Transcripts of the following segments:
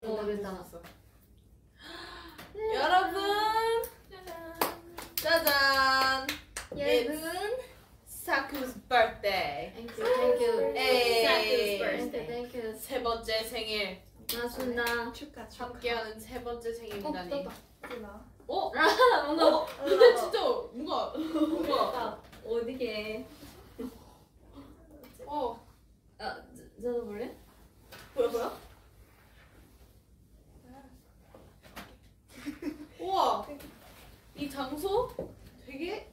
됐다. 여러분 짜잔. 여러분 사쿠's birthday. Thank you. 에이. Saku's birthday. Thank you. 세 번째 생일. 맞습니다. 축하. 함께하는 세 번째 생일이라니. 떴다. 어? 뭔가 근데 진짜 뭔가 어디게? 저도 볼래? 뭐야? 우와, 이 장소 되게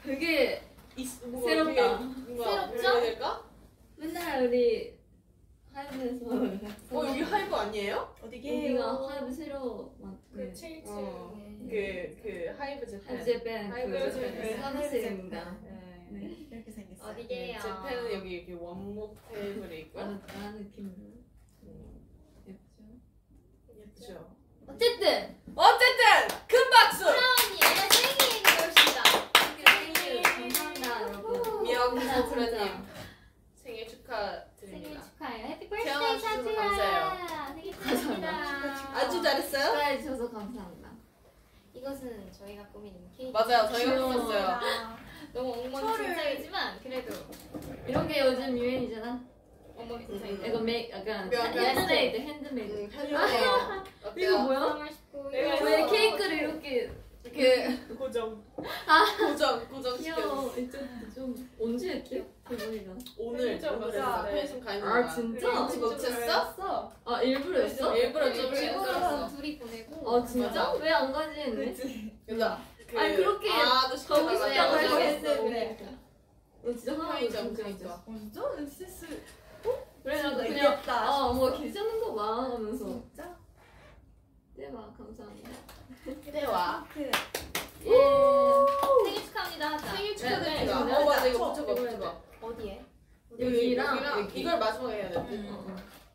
뭔가 새롭다. 되게 뭔가 새롭죠? 뭐라 해야 될까? 맨날 우리 하이브에서 여기 하이브 아니에요? 여기가 하이브 새로 그 7층에 그 하이브 재팬. 재팬 하이브 그 재팬. 서비스입니다. 네. 이렇게 생겼어요. 어디게요? 재팬은 여기 이렇게 원목 테이블에 있고요. 나는 느낌으로 예쁘죠? 예쁘죠? 어쨌든 큰 박수! 언니의 생일이었습니다. 감사합니다 여러분. 미역국 진짜. 프로님 생일 생일 축하드립니다. 축하해요. 해피 태어나 버스데이 주셔서 사투야. 감사해요. 생일 축하합니다. 아주 잘했어요? 축하해 주셔서 감사합니다. 이것은 저희가 꾸민 케이크. 맞아요, 저희가 귀여워. 꾸몄어요. 너무 엉망 서를- 진짜이지만 그래도 이런 게 요즘 유행이잖아. 엉망 이거 약간 약간 핸드메이드. 해주세요. 이거 어때요? 뭐야? 3월 19일. 왜 케이크를 이렇게 고정. 고정 귀여워. 시켰어. 좀 언제 했지? 대박이다. 오늘 진짜 했어. 맞아. 펜션 가 있는 아, 거야. 진짜? 일찍 못했어? 아 일부러 했어? 일부러 좀 일부러 했어. 둘이 보내고. 아 진짜? 맞아. 왜 안 가지 했네? 그치. 그래서 아니, 그렇게 아도 가고 시켜달라고 싶다고 해서 했는데. 그래. 너 진짜 하나도 편의점 진짜 그러니까. 완전 SS. 그래 나도 진짜 그냥 이겼다. 뭐 괜찮은 거 봐 하면서 진짜? 대박 감사합니다. 대화. 그 예 생일 축하합니다 하자. 생일 네, 축하드립니다. 네, 맞아 네. 이거 붙여봐 이거 붙여봐. 어디에? 여기랑 여기. 이걸 마지막에 해야 돼. 응.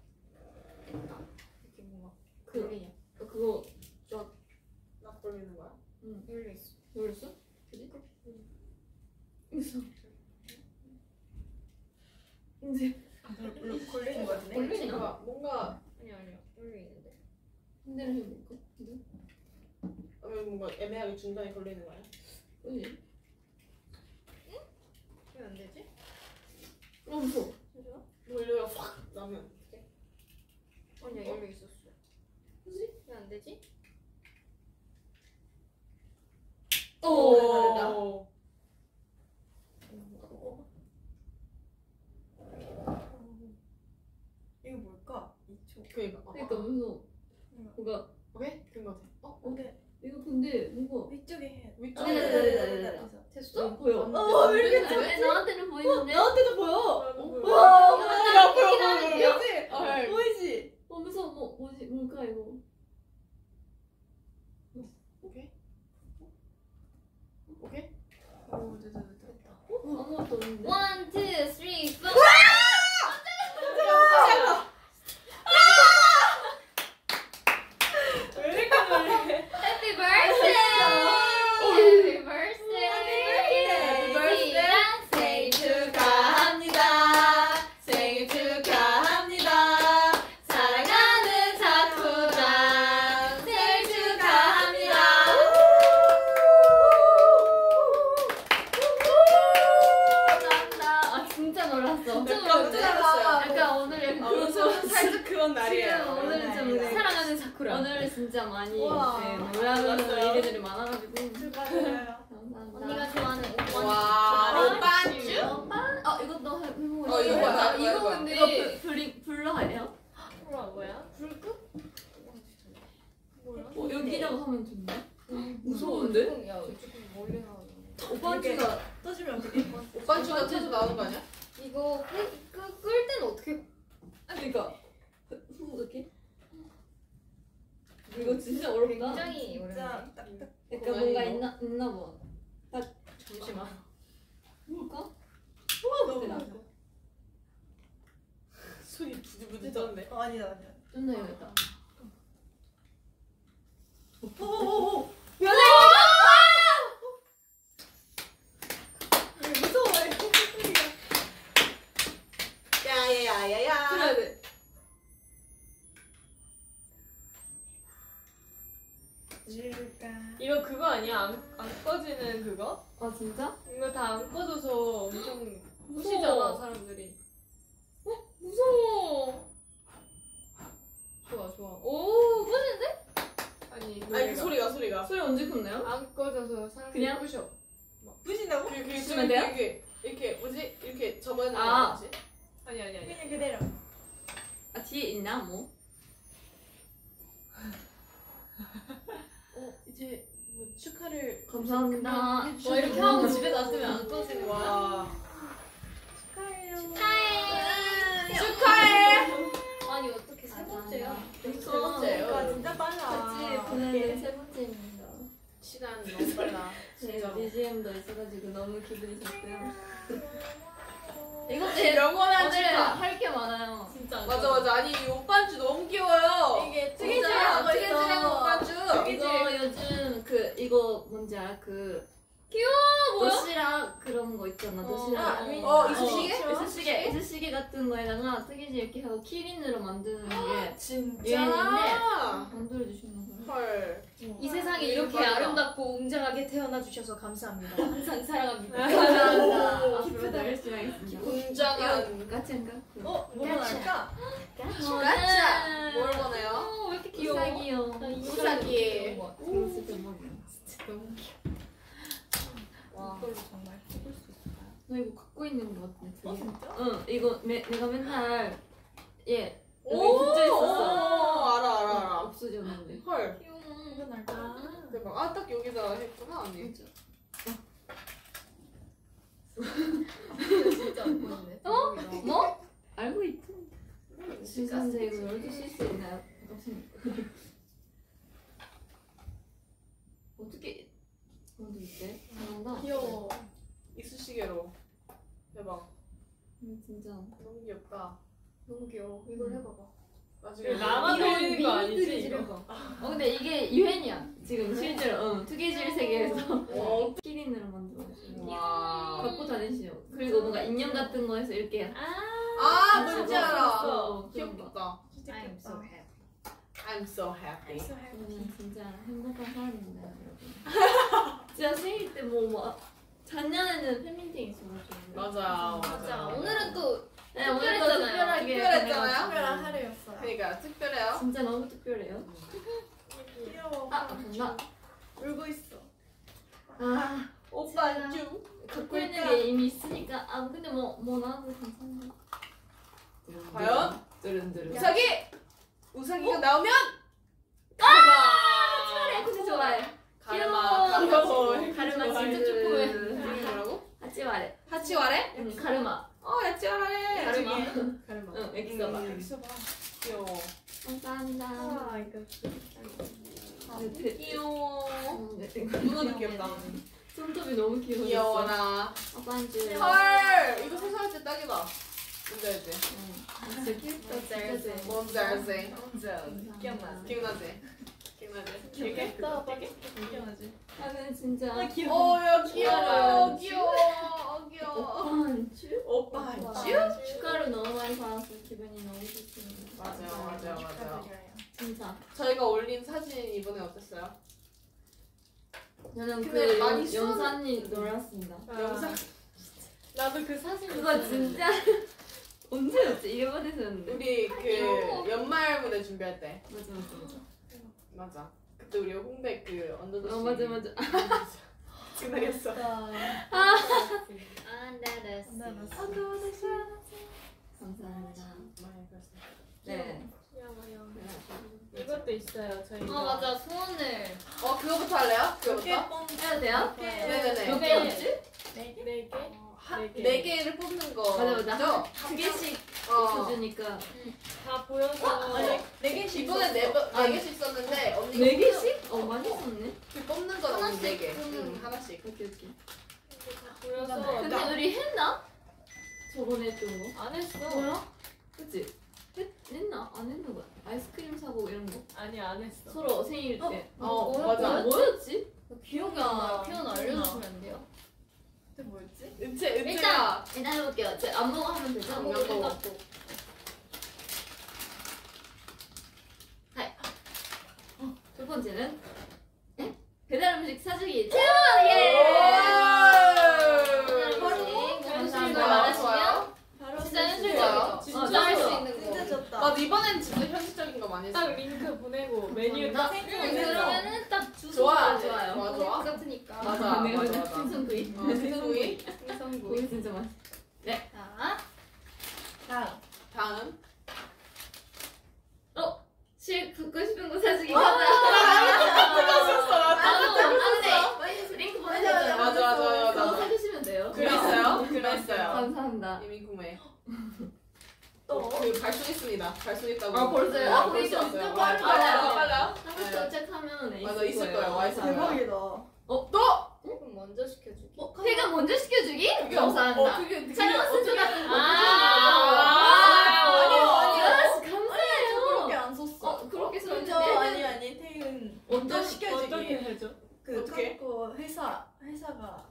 이렇게 뭔가 그거 막 돌리는 거야. 열려 있어. 열렸어? 그지? 그래서 이제 걸리는 거 같은데? 걸리나? 뭔가 아니야. 열려 있는데. 핸들을 해볼까? 그지? 뭔가 애매하게 중간에 걸리는 거야. 그지? 왜 안 되지? 무서워. 돌려요 확 나면 어떡해? 아니야 열려 있었어. 그지? 왜 안 되지? 오. 이거 뭘까? 2초. 그러니까 무서워. 뭔가 오케이? 된 거 같아. 오케이. 이거 근데 뭔가 위쪽에 해. 위쪽에 네. 됐어? 보여. 왜 이렇게 왜 나한테는 보이는데? 나한테도 보여. 와, 나 보여, 보여. 그치? 보이지? 무서워. 뭘까 이거? 오케이? 오, 됐다. 아무것도 없는데. 1, 2, 3, 4. 왜 이렇게 놀래? Happy birthday! Happy birthday! 시작! 생일 축하합니다. 생일 축하합니다. 사랑하는 사쿠랑 생일 축하합니다. 감사합니다. 아 진짜 놀랐어. 약간 오늘 살짝 그런 날이에요. 오늘은 좀 네. 사랑하는 사쿠라. 오늘은 진짜 많이 우와. 노래하는 놀랐어요. 일들이 많아가지고. 축하드려요. 감사합니다. 언니가 좋아하는 와, 오빤주? 아 이것도 해보고 이거 뭐야? 이거 뭐야? 근데 이거 불러야 해요? 뭐야? 불급? 뭐야? 여기다가 하면 좋네. 무서운데? 야, 조금 멀리 나와. 오빠주가 떠주면 어떡해? 오빤주가 터져 나오는 거 아니야? 이거 끌 때는 어떻게? 그러니까 어떻게? 이거 진짜 어렵다. 굉장히 어렵네. 약간 뭔가 있나 봐. 잠시만. 뭘까? 너무 손이 부들부들 떠는데. 아니다. 좀 더 해야겠다. 오오오. 무서워. 야야야야야. 그래야 돼. 줄까? 이거 그거 아니야? 안 꺼지는 그거? 아 진짜? 이거 다 안 꺼져서 엄청 무서워. 부시잖아 사람들이. 무서워. 좋아 좋아. 오 멋있는데? 아니 아니 그 소리가 소리 언제 컸나요? 안 꺼져서 사람들이 그냥? 부셔. 부신다고? 그게 부시면 돼요? 이렇게 뭐지? 이렇게 접어야 아. 되는 거지? 아니. 그냥 그대로. 아 뒤에 있나 뭐? 이제 뭐 축하를 감사합니다. 와 이렇게 하고 집에 놔두면 안 꺼지는 거야? 와 축하해. 아니 어떻게 세 번째야? 세 번째예요. 진짜 빨라. 같이 보내는 세 번째입니다. 시간 너무 빨라. 진짜. 네, BGM도 있어가지고 너무 기분이 좋고요. 이것도 영원한 오늘 축하. 할 게 많아요. 진짜 안 맞아. 아니 이 오빤주 너무 귀여워요. 이게 진짜 뜨개질하는 오빤주. 이거 요즘 이거 뭔지 알아? 뭐야? 도시락 그런 거 있잖아. 도시락. 이쑤시개? 이쑤시개 같은 거에다가 뜨개질 이렇게 하고 키링으로 만드는 게 진짜. 유행인데 만들어 주시는 거예요. 헐. 이 세상에 이렇게 맞아. 아름답고 웅장하게 태어나 주셔서 감사합니다. 항상 사랑합니다. 감사합니다. 오, 앞으로도 열심히 하겠습니다. 웅장한. 까치인가? 뭐가 날까? 가짜. 뭘 보내요? 왜 이렇게 귀여워? 우사기요. 우사기. 생일 대박이야. 너무 귀여워. 와. 이걸로 정말 해볼 수 있을까요? 나 이거 갖고 있는 거 같은데. 되게. 진짜? 응, 이거 내가 맨날 여기 오, 붙여 있었어. 알아. 없어졌는데. 헐. 귀여워. 이거 날까? 대박. 아, 딱 여기다 했구나, 언니. 진짜. 진짜 안 보이네. 어? 뭐? 알고 있지. 진짜. 진짜인데 이거 열두 쓸 수 있나요? 어떻게 그런 게 있대? 잘한다. 귀여워. 이쑤시개로. 대박. 진짜. 너무 귀엽다. 너무 귀여워. 이걸 해봐봐. 나중에 나만 들리는 거 아니지 이거? 해봐. 근데 이게 유행이야. 지금 실제로 투게질 세계에서 어. 키링으로 만들어가지고 와. 갖고 다니시요. 그리고 뭔가 인형 같은 거에서 이렇게 아, 뭔지 알아. 그런 거. 귀엽겠다. I'm so happy. I'm so happy. 저는 진짜 행복한 사람입니다, 여러분. 진짜 생일 때 작년에는 팬미팅 있어가지고. 맞아. 맞아. 오늘은 또 네, 오늘 또 특별했잖아요. 특별하게 특별했잖아요. 보내가지고. 하루였어요. 그러니까 특별해요. 진짜 너무 특별해요. 귀여워. 아, 감사합니다. 울고 있어. 아, 오빤주. 갖고 있는 게 이미 있으니까. 아, 근데 뭐 나와도 괜찮아. 과연? 뚜른뚜른. 우사기! 우사기가 나오면 그래, 근데 좋아해. 가르마. 귀여워. 가르마. 가르마 좋아해. 진짜 조그매. 이름이 뭐라고? 하치와레. 하치와레? 응, 가르마. 하치와레. 가르마. 가르마. 응, 엑서바. 귀여워. 감사합니다. 아 이거. 귀여워. 누나도 누나도 귀엽다. 손톱이 너무 귀여워. 귀여워라. 반지. 헐! 이거 세수할 때 딱이다. 뭔지 알지? 진짜 귀엽다. 진짜 좋아. 뭔지 알지? 기억나지? 기억나지? 기억나지? 귀엽다. 기억나지? 나는 진짜. 야 귀여워. 오빠랑 귀여워. 반주? 오빠주? 축하를 너무 많이 받아서 기분이 너무 좋습니다. 맞아. 진짜. 저희가 올린 사진 이번에 어땠어요? 저는 근데 많이 수업- 연산이 놀았습니다. 영상 나도 그 사진 그거 진짜 언제였지? 일본에서였는데. 우리 그 연말 무대 준비할 때 맞아. 맞아. 그때 우리 홍백 그 언더더시 맞아. 생각했어. 감사합니다. 많이 그랬어. 네. 이것도 있어요 저희가. 맞아. 소원을. 그거부터 할래요? 그거부터? 해도 돼요? 네네네. 몇 개였지? 네 개? 네 개를 뽑는 거. 맞아. 두 개씩 주니까. 다 보여서. 네 개씩 이번에 네 개씩 썼는데 언니 네 개씩? 많이 썼네. 그 뽑는 건 언니 네 개. 하나씩. 응, 하나씩. 오케이. 다 보여서. 근데 우리 했나? 저번에 했던 거? 안 했어. 뭐야? 그치? 했나? 안 했나 봐. 아이스크림 사고 이런 거. 아니 안 했어. 서로 생일 때. 맞아. 뭐였지? 기억이 안 나. 표현 알려주시면 안 돼요? 그때 뭐였지? 은채가 일단 해볼게요. 제 안무가 하면 되죠? 안무가. 두 번째는 배달 음식 사주기 오! 감사합니다. 좋아요, 많으시면 바로 진짜 쓸 수 있어요. 현실적이죠. 진짜 할 수 좋아. 있는 거. 진짜 좋다. 맞아, 이번엔 진짜 현실적인 거 많이 했어. 딱 링크 보내고 메뉴 딱 그러면은 딱 주소가 좋아. 좋아요. 좋아, 좋아. 똑같으니까. 맞아, 네, 맞아, 맞아. 맞아. 생선구이 생선구이. 고기 진짜 맛있어. 자, 다음. 다음. 실 갖고 싶은 거 사주기 아, 링크 보내줬잖아요. 맞아, 맞아, 맞아. 그거 사주시면 돼요. 그랬어요? 그랬어요. 감사합니다. 이미 구매. 또. 그 발송했습니다. 발송했다고. 아, 벌써요? 네, 아, 벌써 진짜 왔어요. 진짜 빨리, 빠르다. 빨라요? 한번 네. 도착하면 맞아, 있을 거예요. 와 있을 거예요. 대박이다. 또? 조금 먼저 시켜주기. 회가 먼저 시켜주기? 감사합니다. 그게 촬영 순서 같은 거. 그렇게 안 썼어. 그렇게 그죠? 썼는데 아니 퇴근 먼저 어떻게 시켜주기. 해줘? 그 어떻게? 그 회사가라고.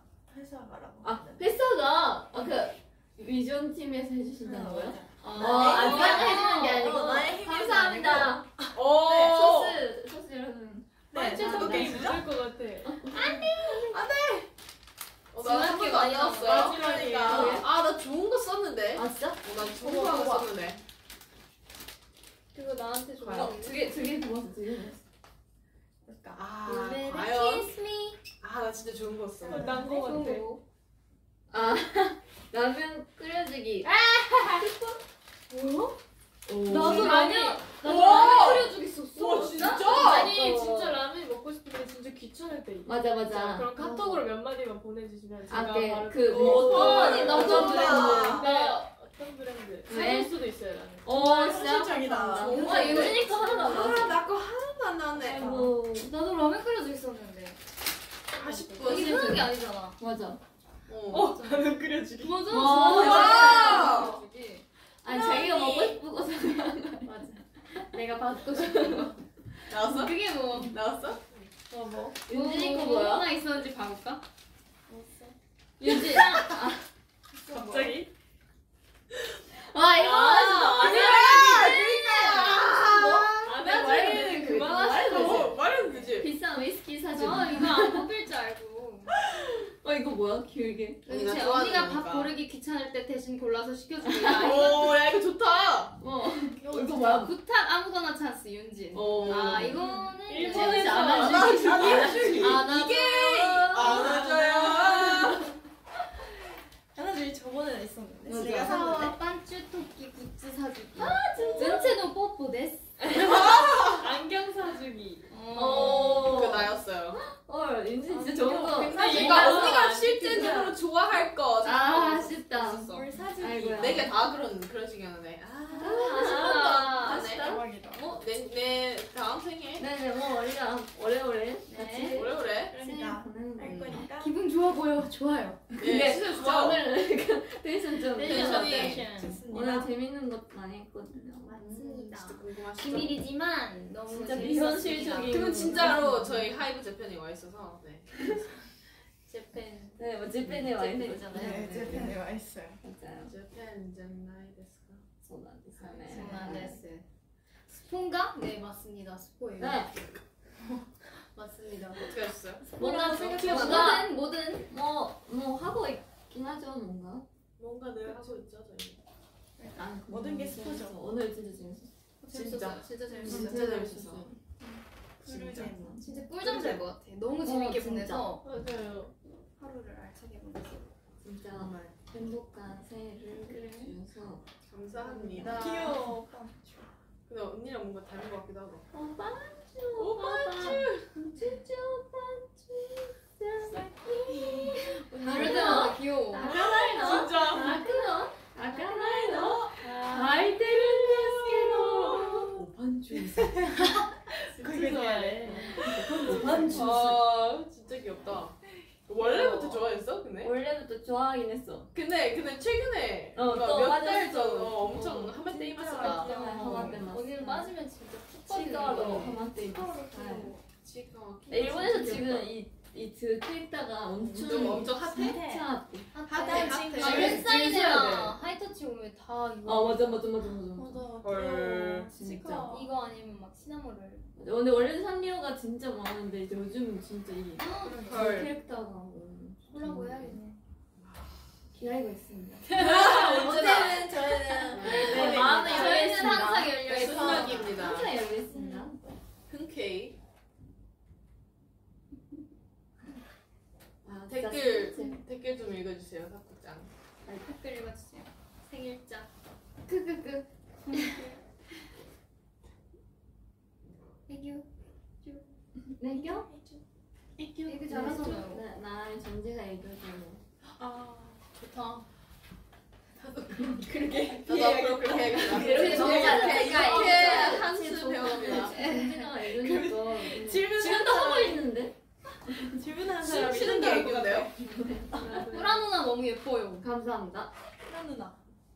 회사가 그 위전 팀에서 해주신다는 어, 거예요? 맞아. 안방 해주는 게 아니고 나의 힘이 감사합니다. 오. 소스 이러는. 네, 제 저도 성격이 그랬죠? 묻을 것 같아. 나한 번도 안 나왔어요. 마지막이에요. 아, 나 좋은 거 썼는데. 아 진짜? 나 좋은 거 하나 썼는데. 그거 나한테 줘. 두개 고마웠어. 두개 고마웠어. 아, You better 과연? kiss me. 아, 나 진짜 좋은 거 써. 난거 같아. 아 라면 끓여주기. 뭐야? 나도 라면 끓여주기 썼어. 와, 진짜? 아니 진짜 라면 먹고 싶은데 진짜 귀찮을 때 있어. 맞아 맞아. 그럼 카톡으로 몇 마디만 보내주시면 제가 아, 네. 바로 그 그거 어떤 어떤 브랜드? 네, 어떤 브랜드? 네. 사줄 수도 있어요 라면. 진짜? 현실적이다. 정말 윤진이 거 하나도 안 나왔어. 나거 하나도 안 나왔네. 아이고. 나도 라면 끓여주기 썼는데. 40분. 이게 흔한 게 아니잖아. 맞아. 라면 끓여주기. 맞아. 와. 끓여주기. 아니 자기가 먹고 싶은 거 사면 맞아. 내가 받고 싶은 거. 나왔어? 그게 뭐. 나왔어? 뭐? 윤진이 거 뭐 뭐야? 하나 있었는지 봐볼까? 윤진. 갑자기? 와 이거 아, 내가 말해도 그만하시고 말해도 되지. 비싼 위스키 사주기. 저 이거 안 뽑힐 줄 알고. 이거 뭐야? 길게. 언니가 제 좋아하는 언니가 거니까. 밥 고르기 귀찮을 때 대신 골라서 시켜주기. 오, 야, 이거 좋다. 이거 뭐야? 부탁 아무거나 찬스 윤진. 아 이거는 일본에서 안아주기. 이게 안아줘요. 하나둘 저번에 있었는데. 맞아. 제가 샀는데. 사와 반쭈 토끼 굿즈 사주기. 은채도 뽀뽀 데스. 안경 사주기. 그 나였어요. 윤진 진짜 좋은 거. 근데 그러니까 얘가 언니가 실제적으로 좋아할 거. 아 아쉽다. 있었어. 뭘 사주기. 아이고야. 내게 다 그런 식이었는데. 아쉽다. 아쉽다. 대박이다. 내 다음 생에. 네네 뭐 우리가 오래오래 같이 오래오래. 그러니까 생일 보내는 할 거. 거니까. 기분 좋아 보여. 좋아요. 네, 진짜 저 좋아. 오늘 텐션 좀 텐션이 좋습니다. 오늘 재밌는 것 많이 했거든요. 맞습니다. 진짜 궁금하시죠? 비밀이지만 너무 진짜 재밌었습니다. 비현실적인. 그건 진짜로 저희 하이브 재편이 와 있어서. 네. 재팬. 네, 뭐 집팬에 와 있는 거잖아요. 네, 제 팬에 와 있어요. 맞아요. 재팬 젠나이 데스까? 소나데스네. 소나데스. 스폰가? 네 맞습니다. 스포예요. 네. 맞습니다. 어떻게 하셨어요? 뭔가 뭐든 뭐든 뭐 하고 있긴 하죠, 뭔가. 뭔가 늘 하고 있죠 저희. 난 모든 게 재밌었어. 스포죠. 오늘 진짜 재밌었어. 진짜. 진짜 재밌었어. 진짜 재밌었어. 진짜. 진짜 꿀잠 잘 것 같아. 너무 재밌게 진짜. 보내서 맞아요. 하루를 알차게 보냈어. 진짜 정말 행복한 새해를 주셔서 감사합니다. 귀여워. 근데 언니랑 뭔가 닮은 것 같기도 하고. 오빠쭈 오빠쭈. 쭈쭈 오빠쭈 부를 때마다 귀여워. 진짜. 아까나이노 아이테르 오판쭈 그게 좋아해. 오판쭈 아 진짜 귀엽다. 원래부터 좋아했어? 근데? 원래부터 좋아하긴 했어. 근데 최근에 또 몇달 빠졌어. 전 엄청 하마때 입었었다. 진짜 하마때 맞았어. 언니는 빠지면 진짜 푹 치과로 빠지는 하마때 치과로 입었어. 또 지금 일본에서 지금 이 그 캐릭터가 좀 엄청 핫해? 진짜 핫해, 핫해. 아, 네. 팬사인회나 하이터치 오면 다 이거. 맞아. 헐. 진짜. 이거 아니면 막 시나모를. 근데 원래는 산리오가 진짜 많은데 이제 요즘은 진짜 이 헐. 캐릭터가 콜라보 해야겠네. 기다리고 있습니다. 언제는 저희는 네, 마음을 저희는 열겠습니다. 항상 열려 네, 있어. 순삭입니다. 항상 열겠습니다. 흔쾌히. 아, 댓글 좀 읽어주세요, 사쿠짱. 댓글 읽어주세요. 생일자. 크크크. 애교. 애교? 애교 잘하잖아요. 나 전제가 애교잖아. 아 좋다. 그러게. 나도 앞으로 그렇게 해야겠다. 제 전제가 이렇게 애교예요. 한수 배웁니다. 전제가 애교니까. 질문도 하고 있는데? 질문하는 쉬는 사람이 게 애교인데요? 꾸라 누나 너무 예뻐요. 감사합니다. 나 누나.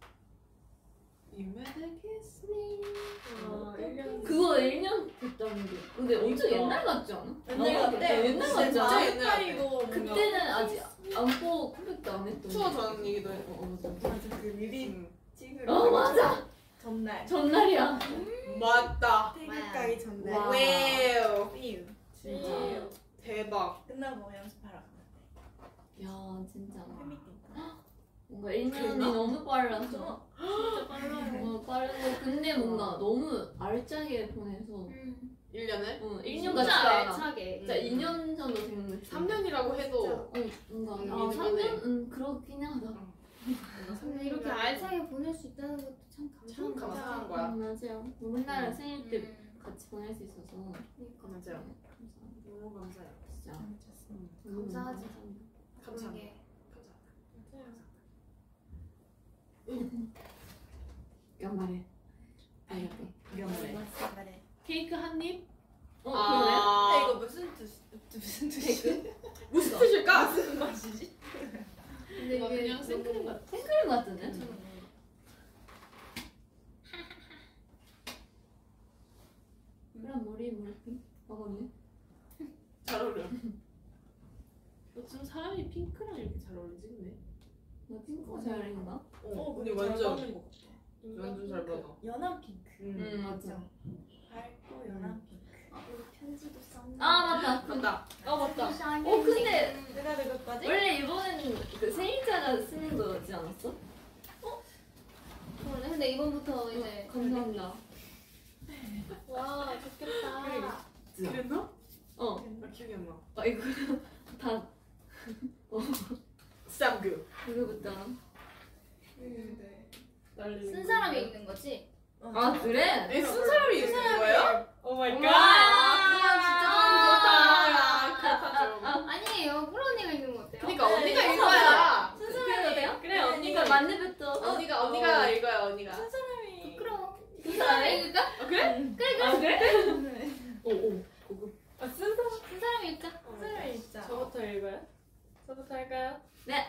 그거 1년 됐다는데. 근데 엄청 그러니까. 옛날 같지 않아? 옛날 같아. 옛날 같지 진짜 않아? 옛날 같아. 이고 그때는 아직 안고 컴백도 안 했던. 추워 전 얘기도 했고. 맞아. 맞아 그 뮤비 음. 찍으러 맞아. 전날 전날이야. 맞다. 태국 가기 전날. 와. 와우. 삐우. 진짜. 대박. 끝나고 연습하러 갔는데. 야 진짜. 팬미팅. 뭔가 1년이 너무 빨라서. 진짜 빨라요. 빠르고 근데 뭔가 너무 알짜게 보내서. 1년을? 1년 같지 진짜 않아. 애착에. 진짜 2년 정도 되는 느낌. 3년이라고 해도 뭔가 음, 3년? 그렇긴 하다. 근데 이렇게 알차게 보낼 수 있다는 것도 참 참 감사한 것 같아요. 감사한 거야. 맞아요. 맨날 생일 때 음. 같이 보낼 수 있어서. 그러니까. 맞아요. 감사합니다. 너무 감사해요. 진짜. 감사하지. 감사합니다. 연말에. 알겠대. 말해. 케이크 한 입? 아 이거 무슨 뜻이야? 무슨 뜻일까? 무슨 맛이지? 근데 뭔가 이게 그냥 생크림 같아. 생크림 같은데? 그럼 머리 먹었네. 잘 어울려. 요즘 사람이 핑크랑 이렇게 잘 어울리지 근데? 나 핑크 잘 어울린다. 근데 잘 완전 맞는 것 같아. 완전 잘 맞아. 연한 핑크. 맞아. 밝고 연한 핑크. 우리 편지도 썼는데. 아 맞다. 간다. 맞다. 근데 내가 그것까지? 원래 이번에는 그 생일자가 쓰는 거지 않았어? 그러네. 근데 이번부터 이제 감사합니다. 와 좋겠다. 그랬나? 어. 나 기억이 안 나. 이거 다 쌈그. 그거부터. 쓴 사람이 읽는 거지? 아 그래? 쓴 사람이 있는 거예요? 오 마이 와. 그건 진짜 아, 그렇다. 아니에요. 꾸라 언니가 읽는 거 어때요? 그러니까 언니가 읽어야. 쓴 사람이 돼요? 그래 언니가 만렙부터. 언니가 읽어야 언니가. 사람이 부끄러워. 이 사람이 읽을까? 그래? 아 그래? 오. 쓴 사람이 읽자. 사람이 있자. 저부터 읽어요? 저부터 할까요? 네.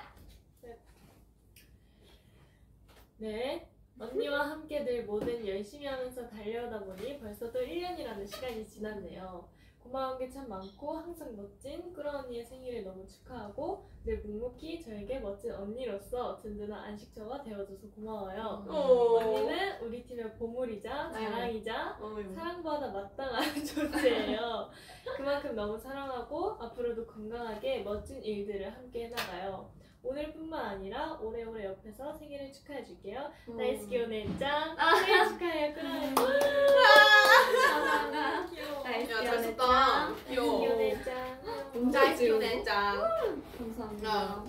네. 언니와 함께 늘 뭐든 열심히 하면서 달려오다 보니 벌써 또 1년이라는 시간이 지났네요. 고마운 게 참 많고 항상 멋진 꾸라 언니의 생일을 너무 축하하고 늘 묵묵히 저에게 멋진 언니로서 든든한 안식처가 되어줘서 고마워요. 언니는 우리 팀의 보물이자 자랑이자 사랑받아 마땅한 존재예요. 그만큼 너무 사랑하고 앞으로도 건강하게 멋진 일들을 함께 해나가요. 오늘뿐만 아니라 오래오래 옆에서 생일을 축하해줄게요. 나이스키 오네짱 생일 축하해요 꾸라네. 감사합니다. 야, 잘 썼다. 귀여워. 나이스키 오네짱. 나이스 오네짱. 감사합니다.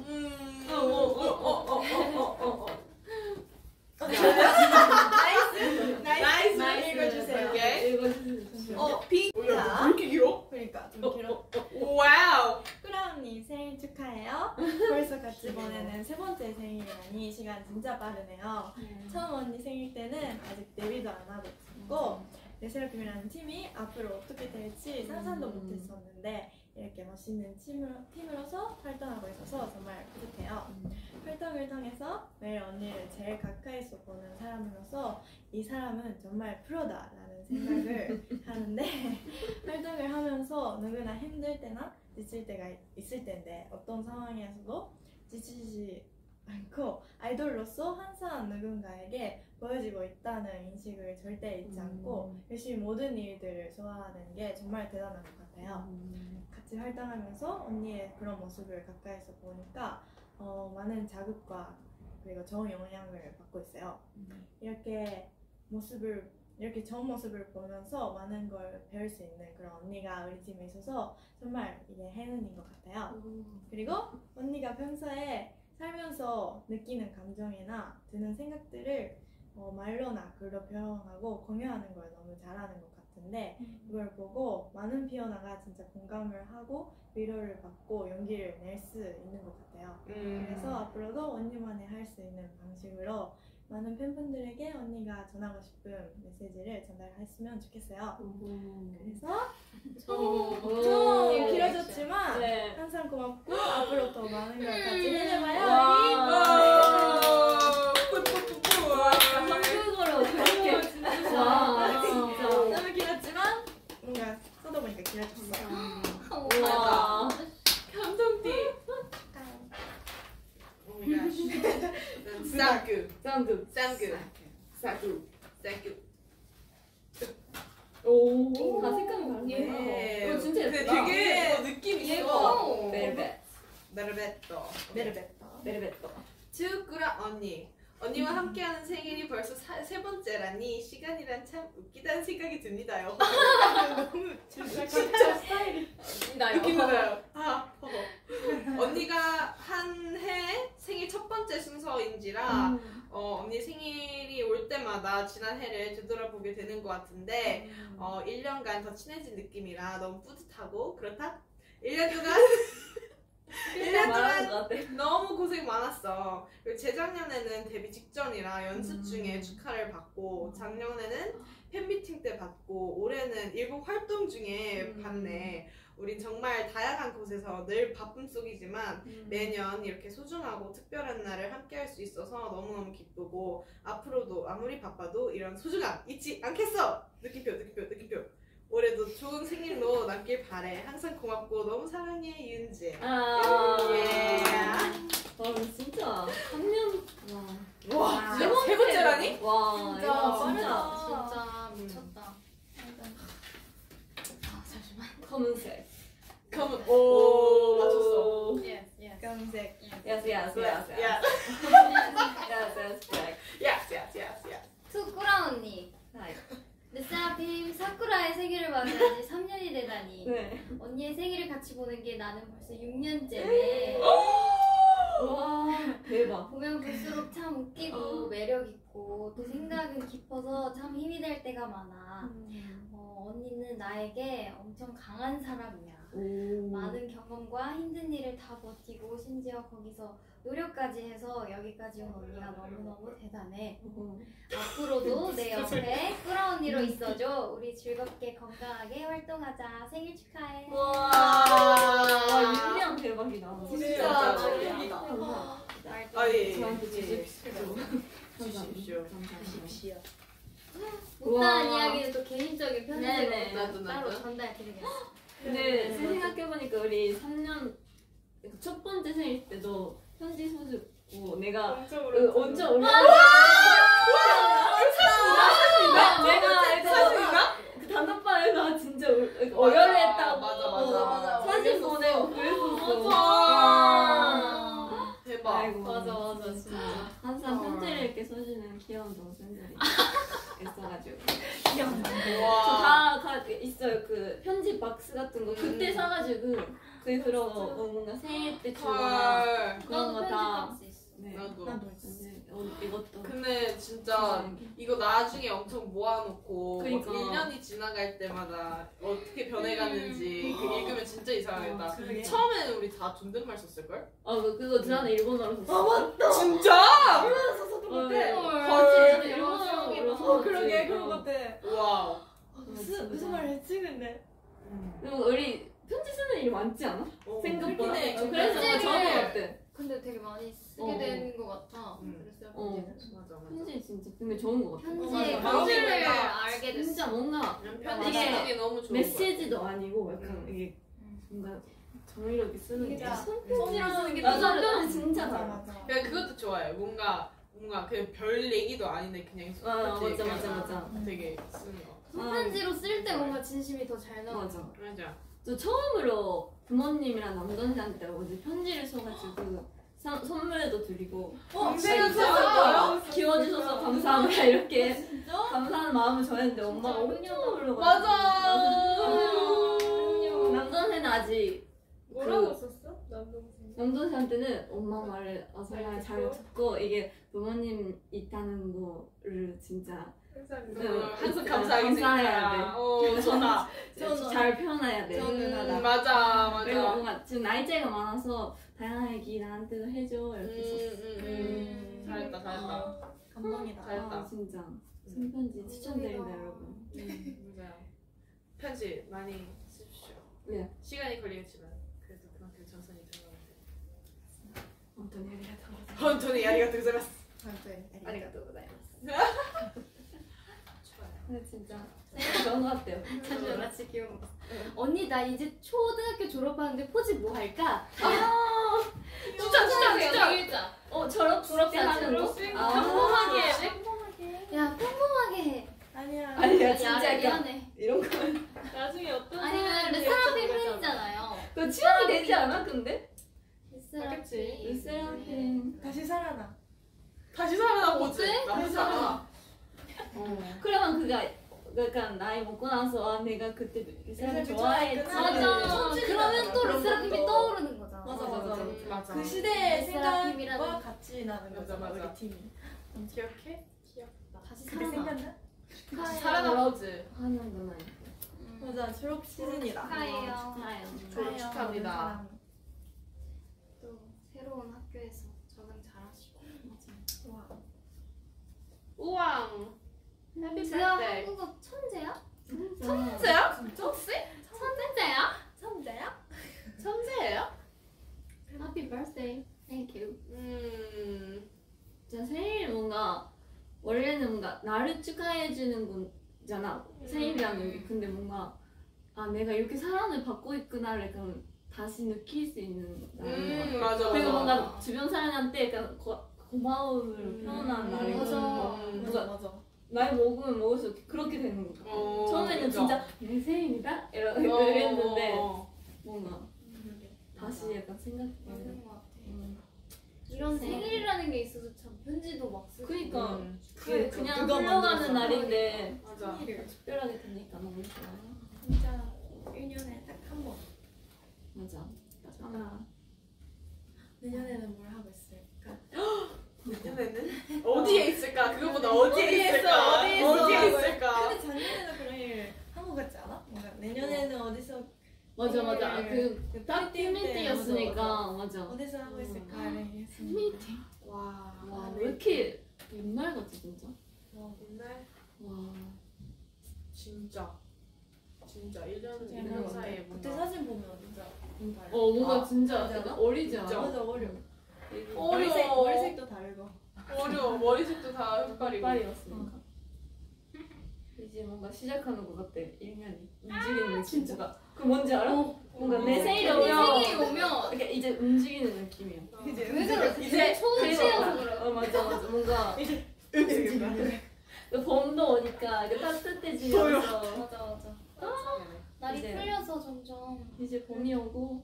나이스 읽어주세요. 오케이. 읽어주세요. 왜 이렇게 길어? 그러니까 좀 길어. 와우. 꾸라 언니 생일 축하해요. 벌써 같이 보내는 세 번째 생일이라니 시간 진짜 빠르네요. 처음 언니 생일 때는 아직 데뷔도 안 하고 있었고 네세라핌이라는 팀이 앞으로 어떻게 될지 상상도 못했었는데 이렇게 멋있는 팀으로서 활동하고 있어서 정말 뿌듯해요. 활동을 통해서 매일 언니를 제일 가까이서 보는 사람으로서 이 사람은 정말 프로다라는 생각을 하는데 활동을 하면서 살면서 누구나 힘들 때나 지칠 때가 있을 텐데 어떤 상황에서도 지치지 않고 아이돌로서 항상 누군가에게 보여지고 있다는 인식을 절대 잊지 않고 열심히 모든 일들을 좋아하는 게 정말 대단한 것 같아요. 같이 활동하면서 언니의 그런 모습을 가까이서 보니까 많은 자극과 그리고 좋은 영향을 받고 있어요. 이렇게 좋은 모습을 보면서 많은 걸 배울 수 있는 그런 언니가 우리 팀에 있어서 정말 이게 행운인 것 같아요. 그리고 언니가 평소에 살면서 느끼는 감정이나 드는 생각들을 말로나 글로 표현하고 공유하는 걸 너무 잘하는 것 같은데 그걸 보고 많은 피오나가 진짜 공감을 하고 위로를 받고 용기를 낼 수 있는 것 같아요. 그래서 앞으로도 언니만이 할 수 있는 방식으로 많은 팬분들에게 언니가 전하고 싶은 메시지를 전달했으면 좋겠어요. 그래서 좀 길어졌지만 네. 항상 고맙고 앞으로 더 많은 걸 같이 해내봐요. 한국어로 그렇게 와 진짜 너무 길었지만 뭔가 써다 보니까 길어졌어. 와 감동띠. 오 마이 갓. 쌍규. 짱구 쌍규. 다 색감이 다르네. 예. 오 진짜 근데 예쁘다. 되게 느낌 있어. 예뻐. 벨벳 베르베토. 벨벳도 츠쿠라 언니. 언니와 함께하는 생일이 벌써 세 번째라니 시간이란 참 웃기다는 생각이 듭니다요. 너무 진짜 스타일이 느낌 나요. 언니가 한 해 생일 첫 번째 순서인지라 언니 생일이 올 때마다 지난 해를 되돌아보게 되는 것 같은데 1년간 더 친해진 느낌이라 너무 뿌듯하고 그렇다? 1년 동안 말하는 것 같아. 너무 고생 많았어. 그리고 재작년에는 데뷔 직전이라 연습 중에 축하를 받고 작년에는 팬미팅 때 받고 올해는 일본 활동 중에 받네. 우린 정말 다양한 곳에서 늘 바쁨 속이지만 매년 이렇게 소중하고 특별한 날을 함께 할 수 있어서 너무너무 기쁘고 앞으로도 아무리 바빠도 이런 소중함 잊지 않겠어! 느낌표. 올해도 좋은 생일로 남길 바래. 항상 고맙고 너무 사랑해 윤지. 와 진짜 3년 와 진짜 세 번째라니? 와 진짜 이거 빠르다. 진짜 미쳤다. 잠시만. 검은색. 그러면 오 맞췄어. Yes, yes. 검색. 야. 투쿠라 언니. 르세라핌 사쿠라의 생일을 맞이한 지 3년이 되다니. 네. 언니의 생일을 같이 보는 게 나는 벌써 6년째네. 와 대박. 보면 볼수록 참 웃기고 매력있고 또 생각은 깊어서 참 힘이 될 때가 많아. 언니는 나에게 엄청 강한 사람이야. 많은 경험과 힘든 일을 다 버티고 심지어 거기서 노력까지 해서 여기까지 온 언니가 너무너무 대단해. 앞으로도 내 옆에 꾸라 언니로 있어줘. 우리 즐겁게 건강하게 활동하자. 생일 축하해. 와 6년 대박이다. 진짜 대박이다. 아예 저한테 주십시오. 주십시오. 감사합니다. 못다한 우와. 이야기는 또 개인적인 네네. 편지로 따로 나도. 전달드리겠습니다. 근데 생각해보니까 우리 3년 첫 번째 생일 때도 편지 써주고 내가 엄청 언제 올려? 내가 사실인가? 그 단톡방에서 진짜 어혈을 했다고 맞아. 사진 보내고 그랬었어. 대박. 아이고 맞아 진짜. 항상 편지를 이렇게 써주는 귀여운 동생들이 있어가지고 와. 다 있어요. 그 편지 박스 같은 거 그때 사가지고 그 그런 거 뭔가 생일 때 주거나 헐. 그런 나도 거 다. 편지 박스 있어. 네. 나도. 이제 이것도 근데 진짜 이거 나중에 엄청 모아놓고 그러니까. 1년이 지나갈 때마다 어떻게 변해가는지 그 읽으면 진짜 이상하겠다. 그러게. 처음에는 우리 다 존댓말 썼을걸? 그거 지난해 일본어로 썼어. 진짜? 네. 헐. 일본어로 그러게 썼지. 그런 것들. 와우. 무슨 말 했지 근데? 그리고 우리 편지 쓰는 일이 많지 않아? 어, 생각보다. 그렇긴 해. 그래서 편지를- 저도 어때? 근데 편지를 되게 많이 쓰게 되는 것 같아. 그래서 편지는. 맞아 맞아. 편지 진짜 근데 좋은 것 같아. 편지의 맞아. 편지를 마음이 알게 됐어. 진짜 뭔가 편지 이게 쓰기 너무 좋은 메시지도 아니고 약간 이게 음. 뭔가 정의력이 쓰는 게. 진짜 손편지로 쓰는 게 맞아, 더 손편지 진짜 맞아 달라. 맞아. 그냥 그것도 좋아요. 뭔가 그냥 별 얘기도 아닌데 그냥 맞아, 그냥 맞아. 되게 쓰는 거. 손편지로 쓸 때 뭔가 진심이 더 잘 나와. 맞아. 맞아. 저 처음으로 부모님이랑 남동생한테 어제 편지를 써가지고 선물도 드리고 동생은 진짜요? 키워주셔서 감사합니다 이렇게 진짜? 감사한 마음을 전했는데 엄마가 엄청 울어가지고 맞아. 남동생은 아직 뭐라고 썼어? 남동생. 남동생한테는 엄마 말을 정말 잘 듣고? 듣고 이게 부모님 있다는 거를 진짜 항상 항상 네, 감사하게 감사해야 생각해라. 좋다. 저는- 잘 표현해야 돼. 저는 맞아 그리고 맞아. 뭔가 지금 나이대가 많아서 다양한 얘기 나한테도 해줘 이렇게 썼어. 잘했다 잘했다. 감동이다. 잘했다. 아 진짜 손편지 추천드립니다 여러분. 맞아요. 편지 많이 쓰십시오. 네. 시간이 걸리겠지만 그래도 그만큼 천천히 들어가면 돼요. 아무튼 얘기가 다 本当にありがとうございます. 아리가또. 좋아요. 근데 진짜 생각 좋은 것 같아요. 사실 마치 귀여운 거. 언니 나 이제 초등학교 졸업하는데 포즈 뭐 할까? 진짜. 졸업 때 하는 거? 평범하게 아, 해. 야 평범하게 해. 아니야. 아니야 야, 진짜 약간 미안해. 이런 거. 나중에 어떤 아니면 사람이 르세라핌 될지 팬이잖아요. 그거 취향이 되지 않아 근데? 그치. 르세라핌. 다시 살아나. 다시 살아나보지. 어때? 다시 살아나. 그러면 그가 약간 나이 먹고 나서 아 내가 그때 르세라핌 르세라핌 좋아했지. 좋아했구나. 맞아. 그러면 또 르세라핌이 떠오르는 거잖아. 맞아. 맞아. 그 시대의 르세라핌이라는- 생각과 같이 나는 맞아, 거잖아 맞아. 우리 팀이. 기억해? 귀엽다. 다시 그게 살아나. 생각나? 다시 살아나보지. 하는구나. 맞아 졸업 시즌이다. 축하해요. 축하해요. 졸업 축하합니다. 또 새로운 학교에서 적응 잘하시고. 와. 우왕. 해피 지아 birthday. 한국어 천재야? 천재야? 혹시? 천재야? 천재야? 천재예요? Happy birthday. Thank you. 진짜 생일 뭔가 원래는 뭔가 나를 축하해주는 거잖아 생일이라는 게. 근데 뭔가 아 내가 이렇게 사랑을 받고 있구나를 약간 다시 느낄 수 있는 날인 것 같아. 맞아. 그리고 맞아. 뭔가 주변 사람한테 약간 고마움을 표현하는 날인 것 맞아. 같아. 맞아. 나이 먹으면 먹을수록 그렇게 되는 거 같아. 처음에는 그죠. 진짜 내 생일이다? 어, 이랬는데 어. 뭔가 다시 맞아. 약간 생각해. 맞는 것 같아. 음. 이런 생일이라는 게 있어서 참 편지도 막 쓰고. 그니까 음. 그게 그냥 그거 흘러가는 만들었어. 날인데 맞아. 생일을 특별하게 되니까 너무 좋아요. 진짜 1년에 딱 한 번. 맞아. 하나. 내년에는 뭘 하고 있을까? 내년에는 어디에 있을까? 그거보다 어디에 있을까? 어디에 있어? 어디에 있을까? 근데 작년에는 그런 일 한 것 같지 않아? 뭔가 내년에는 어디서 맞아 맞아. 생일, 그딱 팬미팅 때 팬미팅이었으니까 맞아. 어디서 하고 있을까? 이런 얘기 했었는데. 팬미팅. 와. 와왜 이렇게 옛날 같지 진짜? 옛날 와. 진짜 1년 진짜 사이에 그때 뭔가 사진 보면 진짜 달라. 뭔가 아, 진짜 맞아. 약간 어리지 않아? 진짜. 맞아 어려. 어려워. 머리색도 다르고. 어려워. 머리색도 다 흑발이고. 빨이었으니까. 이제 뭔가 시작하는 것 같아. 1년이 움직이는 느낌가. 그 뭔지 알아? 뭔가 내 생일이 내 오면 생일이 오면 이렇게 이제 움직이는 느낌이야. 이제 왜 그래? 이제 초치여서 그래. 맞아 맞아. 뭔가 움직인다. 봄도 오니까 이게 따뜻해지면서 맞아. 날이 이제. 풀려서 점점 이제 봄이 오고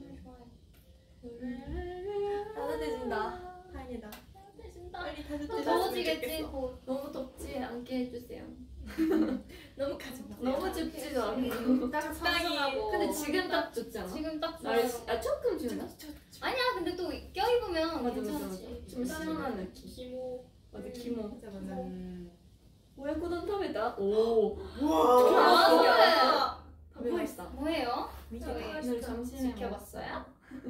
좋아요. 따뜻해진다. 다행이다. 따뜻해진다. 빨리 또 따뜻해졌으면 더워지겠지 좋겠어. 곧. 너무 덥지 않게 해주세요. 너무 가지 마. 너무 춥지도 않고. 딱 상상하고. 근데 지금 딱 좋지 않아? 지금 딱 좋아요. 날씨 조금 추운데? 아니야 근데 또 껴입으면 맞아 맞아 괜찮지. 맞아. 좀 시원한 느낌. 기모. 맞아 기모. 맞아 맞아. 오야코돈 타베다? 오. 와. 타베마시다. 뭐예요? 미쳤다. 저희 오늘 점심에 지켜봤어요?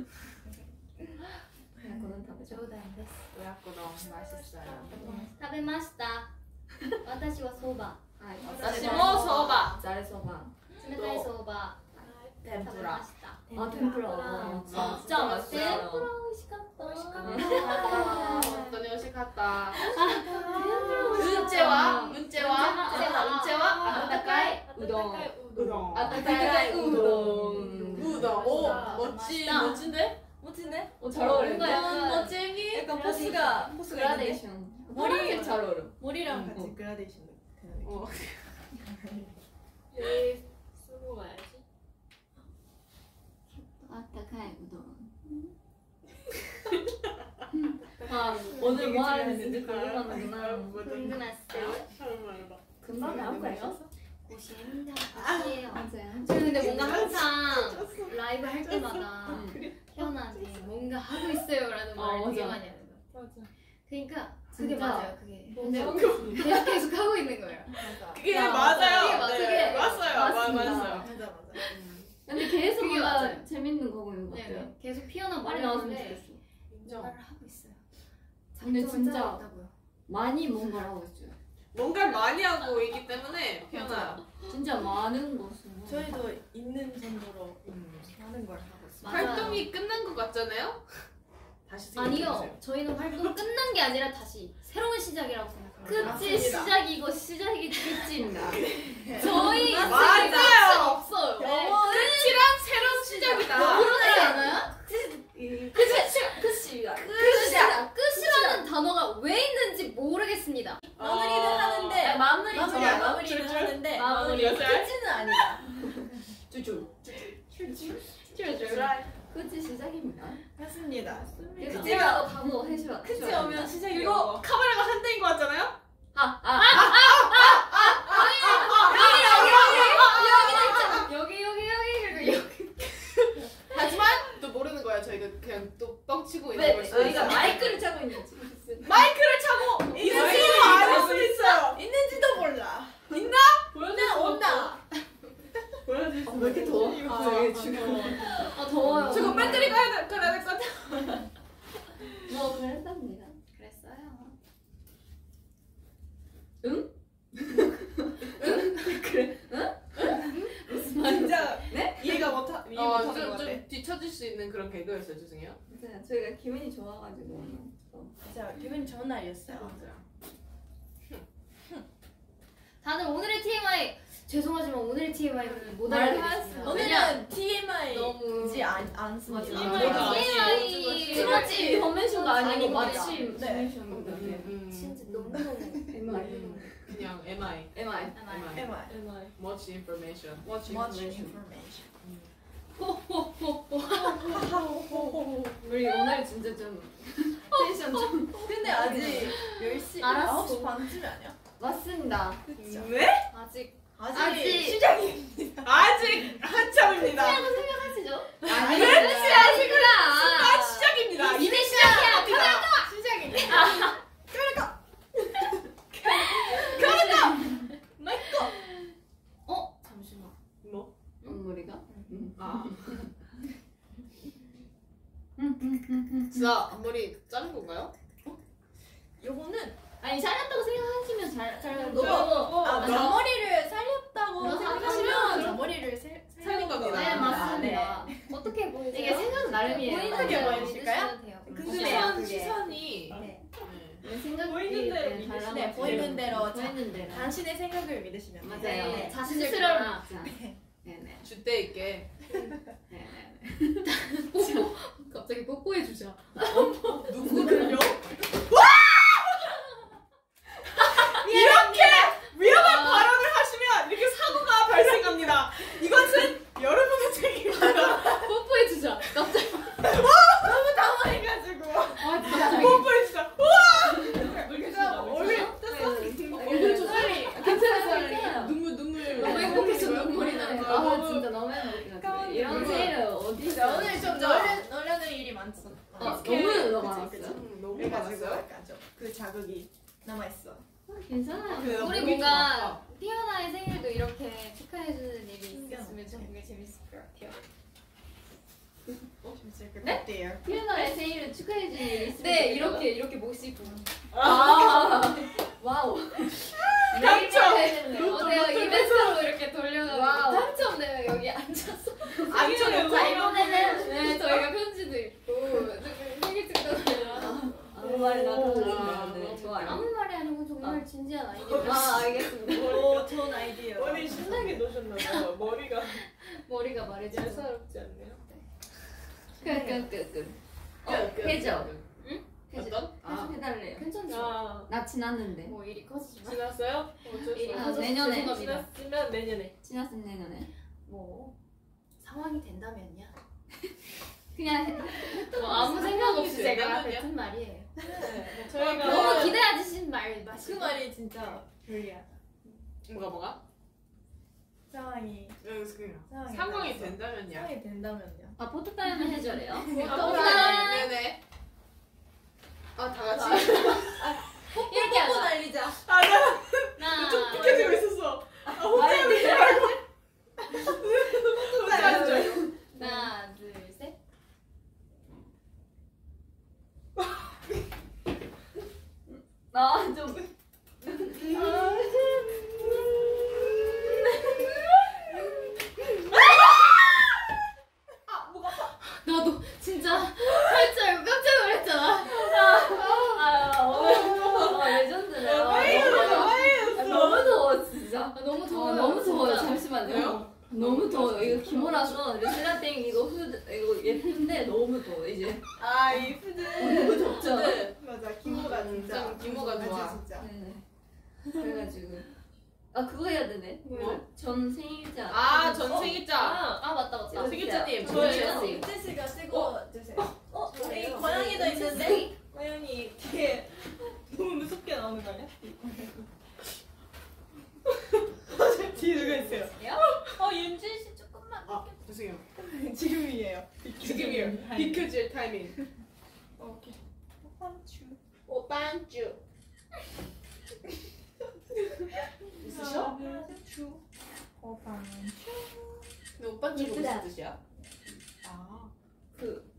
오야코돈 타베다. 오야코 너무 맛있어요. 食べました私はそば私もそば。 쌀소바. 冷たいそば食べ 덴푸라. ました 아 템프라. 진짜 맛있어요. 덴푸라 美味しかった 우동. 오, 멋진데? 멋진데? 잘 어울린다. 뭔가 약간 멋쟁이? 약간 포스가 있는데? 그라데이션. 머리 잘 어울려. 머리랑 응. 같이 그라데이션 되는 느낌. 어. 여기 쓰고 가야지. 아따카이 우동. 오늘 뭐 하는지 궁금하는구나. 궁금했어요. 금방 나올 거예요? 고시 힘들어요. 맞아요. 저는 근데 뭔가 항상 라이브 할 때마다 태어나지 뭔가 하고 있어요라는 말 되게 맞아. 많이 하는 거예요. 맞아. 그러니까 그게 진짜. 맞아요. 그게. 근데 뭔가 계속 하고 있는 거예요. 맞아. 그게 야, 맞아요. 그게 네, 맞아요. 맞아요. 맞습니다. 맞아요. 맞아. 근데 계속 그게 뭔가 맞아요. 재밌는 거고 있는 것 네, 같아요. 네. 계속 피어나 빨리 나왔으면 말하는데 좋겠어. 인정. 뭔가를 하고 있어요. 근데 장점은 진짜 짜고 있다고요. 많이 뭔가를 하고 있어요. 뭔가를 많이 하고 있기 때문에 피어나요. 진짜 많은 것을. 저희도 있는 정도로 많은 걸 하고 있어요. 맞아요. 활동이 끝난 것 같잖아요? 다시 아니요. 생각해보세요. 저희는 활동 끝난 게 아니라 다시 새로운 시작이라고 생각합니다. 끝이 맞습니다. 시작이고 시작이 끝입니다. 저희 맞아요. 인생에 없어요. 끝이랑 새로운 시작이다. 그러지 않아요? 끝이야. 끝이라는 단어가 왜 있는지 모르겠습니다. 마무리는 하는데 마무리는 마무리는 하는데 마무리. 끝은 아니다. 쭈쭈. 끝이 시작입니다. 맞습니다. 끝이라고 단어 해주라. 끝이 오면 시작이 그리고 오고. 카메라가 한 대인 것 같잖아요? 여기. 하지만 또 모르는 거야. 저희가 그냥 또 뻥치고 있는 왜 걸 수도 우리가 있어요. 마이크를 차고 있는지. 마이크를 차고 있는지도 알 수 있어요. 있는지도 몰라. 보여줄 온다. 보여줄 수 왜 이렇게 더워? 더워요. 저거 배터리 깔아야 될 것 같아. 뭐 그랬답니다. 그랬어요. 진짜 네? 이해가 못하 이해 못하는 것 같아. 좀 뒤처질 수 있는 그런 개그였어요. 죄송해요. 네, 저희가 기분이 좋아가지고. 진짜 기분 좋은 날이었어요. 맞아요. 다들 오늘의 TMI 죄송하지만 오늘의 TMI를 못 말을 알아듣겠습니다. 오늘은 TMI이지 너무 않습니다. TMI가 TMI 스포츠 컨벤션도 아니고 아닙니다. 마침 네. 컨벤션인데. 진짜 너무너무 MI. 그냥 MI. MI. MI. MI. Much information. Much information. 우리 오늘 진짜 좀 텐션 좀 근데 아직 10시, 알았어. 9시 반쯤이 아니야? 맞습니다. 그쵸? 네? 아직 아직 시작이 아직 한참입니다. 하시죠? 아니, 하시구나. 시작입니다. 이제 시작이야. 시작입니다. 잠시만. 뭐? 우리가? 아. 진짜 앞머리 자른 건가요? 요거는 아니 잘했다고 생각하시면 잘 너무 아, 잔머리를 살렸다고 너 생각하시면 생각하시면 잔머리를 살린 겁니다. 네 맞습니다. 어떻게 보이세요? 이게 생각 나름이에요. 보이는 게 보이실까요? 돼요. 궁금해요. 그게. 시선이 네. 내 생각이 보이는 대로 네, 달라가지고. 네, 보이는 대로 보이는 대로. 당신의 생각을 믿으시면 돼요. 맞아요. 네, 자신을 스스로를 믿자. 네네. 줏대 있게. 네네. 갑자기 뽀뽀해 주자. 누구를요? 이렇게 위험한 발언을 하시면 이렇게 사고가 발생합니다. 이것은 여러분의 책임입니다. 뽀뽀해 주자. 갑자기. 너무 당황해가지고. 아 진짜. 뽀뽀해주자. 얼굴 조절이 괜찮았어요. 눈물. 너무 행복해서 눈물이 나요. 아 진짜 너무 행복해가지고 이런 세일을 어디 있어? 오늘 좀 놀라는 일이 많죠. 너무 넘어갔어요. 너무 그래가지고 많았어요. 약간 그 자극이 남아있어. 괜찮아요. 그래, 우리 목이 뭔가 피어나의 생일도 이렇게 축하해주는 일이 있었으면 좀 되게 재밌을 것 같아요. 네? 어때요? 피어나의 생일을 축하해주는 일이 있으면 네, 좋겠어요. 이렇게 모시고. 아 와우. 당첨! 내가 이벤트로 이렇게 돌려가지고 와우. 당첨되면 여기 앉아서. 안전해. 자 이번에는 네 저희가 편지도 있고 생일 축하드려요. 아무 말이나 다 네, 좋아요. 아무 말이 아니고 정말 진지한 아이디어. 아 알겠습니다. 오, 좋은 아이디어. 머리 신나게 놓으셨나봐요. 머리가. 머리가 저희가 말해줘. 예사롭지 않네요. 끝. 해줘. 응? 해줘. 어떤? 아. 해달래요. 괜찮죠? 아, 나 지났는데. 뭐 일이 커지지만 지났어요? 어쩔 수 아, 없어. 내년에. 지났으면 내년에. 지났으면 내년에. 뭐 상황이 된다면요. 그냥 뭐 아무 생각 없이 제가 된다면요? 뱉은 말이에요. 네, 저희가 너무 기대하시는 말 그 마시고. 말이 진짜 별리야. 뭐가? 상황이 상황이 된다면요. 상황이 된다면요. 아 포토타임을 해줘래요. 네네. 아, 다 같이. 이렇게 뽀뽀 하자. 날리자. 하나, 툭툭해지고 있었어. 아, 혼자 하나, 둘, 셋. 좀 나도 진짜 할 줄 알고 깜짝 놀랐잖아. 오늘 레전드네요. 너무 더워 진짜. 너무 더워요. 너무 더워요. 진짜. 잠시만요. 왜요? 너무 더워요. 이거 기모라서 레슬라땡 이거 후드 이거 예쁜데 너무 더워 이제. 아, 이 푸드. 너무 덥죠. 맞아, 기모가 진짜. 좀 기모가 좋아. 진짜. 네네. 그래가지고 아 그거 해야 되네. 뭐? 전 생일자. 아, 전 생일자. 아 맞다. 생일자님. 저예요. 이재 씨가 찍어 주세요. 우리 고양이도 있는데 고양이 뒤에 너무 무섭게 나오는 거 아니야? 뒤에 누가 있어요? 윤진 씨 조금만. 아, 죄송해요. 지금이에요. 지금이에요. 비켜줄 타이밍. 오케이. 오빤쭈. 있으셔? 근데 오빤쭈가 무슨 뜻이야? 아, 그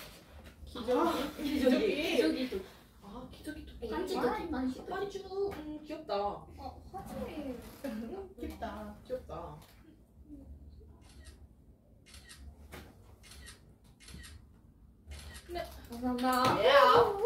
기저귀. 기저귀도 아, 기저귀 토끼. 한지도 한지도. 오빤쭈. 귀엽다. 화장이. 귀엽다. 귀엽다. 감사합니다. 예.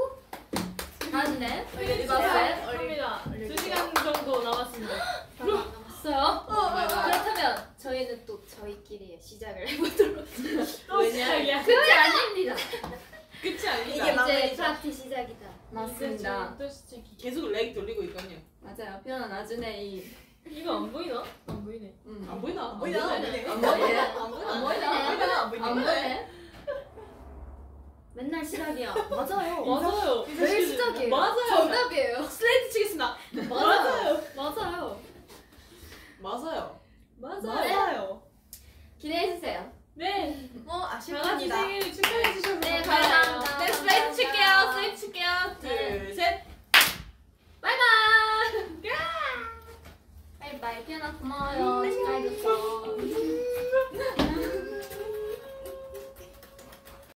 다음네. 합니다. 2시간 정도 남았습니다. 남았어요? 그렇다면 저희는 또 저희끼리의 시작을 해보도록. 또 시작이야. 끝이 아닙니다. 끝이 아니다. 이게 이제 마무리죠. 파티 시작이다. 맞습니다. 또 시작이. 계속 렉 돌리고 있거든요. 맞아요. 피어나 나중에 이 이거 안 보이나? 안 보이네. 안 보이나? 안 보이나? 안 보이네. 안 보이네. 안 보이나? 안 보이나? 안 보이나? 안 보이네. 맨날 시작이야. 맞아요. 맞아요. 매일 시작이에요. 맞아요. 정답이에요. 슬레이트 치겠습니다. 맞아요. 맞아요. 맞아요. 맞아요. 기대해주세요. 네. 아쉽습니다. 다 같이 생일 축하해 주셔서 네, 감사해요. 감사합니다. 네, 슬레이트 칠게요. 슬레이트 칠게요. 둘, 셋. 바이바이. 바이바이. 피어나 고마워요.